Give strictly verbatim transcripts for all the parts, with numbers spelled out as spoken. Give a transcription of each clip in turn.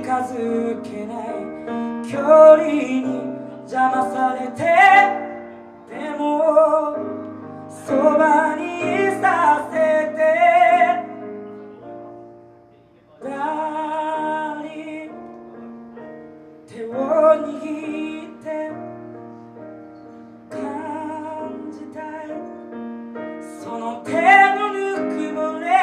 近づけない距離に邪魔されてでもそばにさせてダーリン手を握って感じたいその手のぬくもり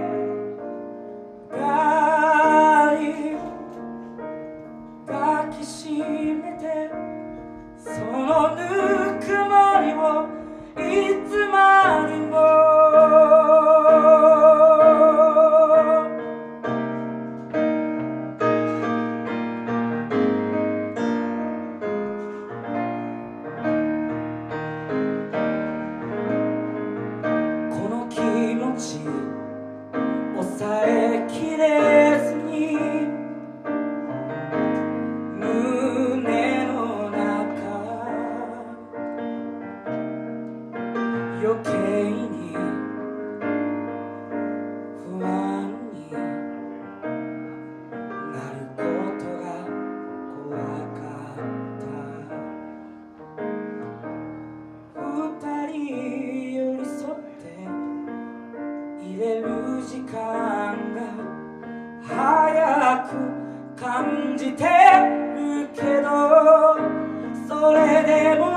ダーリン抱きしめてそのぬくもりをいつまでもこの気持ち抑えきれずに胸の中余計に不安になることが怖かった二人寄り添って入れる時間が早く感じてるけどそれでも